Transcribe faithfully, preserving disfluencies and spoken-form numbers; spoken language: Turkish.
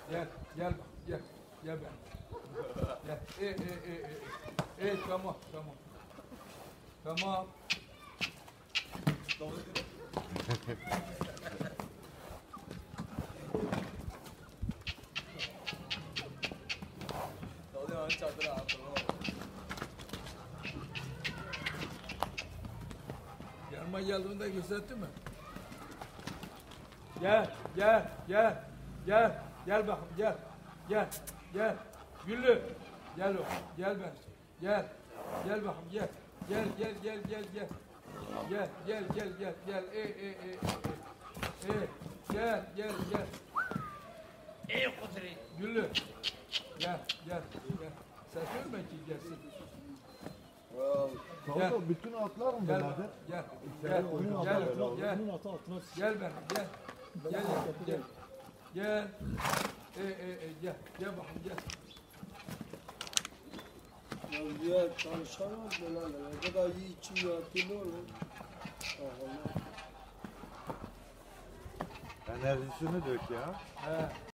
Gel, gel, gel, gel ben. Gel, e, e, e, e, e, tamam, tamam. Tamam. Yanıma geldiğinde gösterdi mi? Gel, gel, gel, gel, gel bakayım, gel, gel, gel. Güllü, gel o, gel ben, gel, gel bakayım, gel, gel, gel, gel, gel, gel, gel, gel, gel, gel, gel, e, e, e, e, e, gel, gel, gel. Ey Kudret. Güllü, gel, gel, gel. Ses verme ki gelsin. Gel. Kanka bütün atlar mı Gel, birader? gel, gel, gel, gel, Bunun atı altına gel ben, gel, gel, gel, gel, e, e, e, gel, gel bakayım, gel. Ya diğer çalışamaz mı lan? Ne kadar iyi içi yatıyor oğlum. Allah. Enerjisini dök ya. He.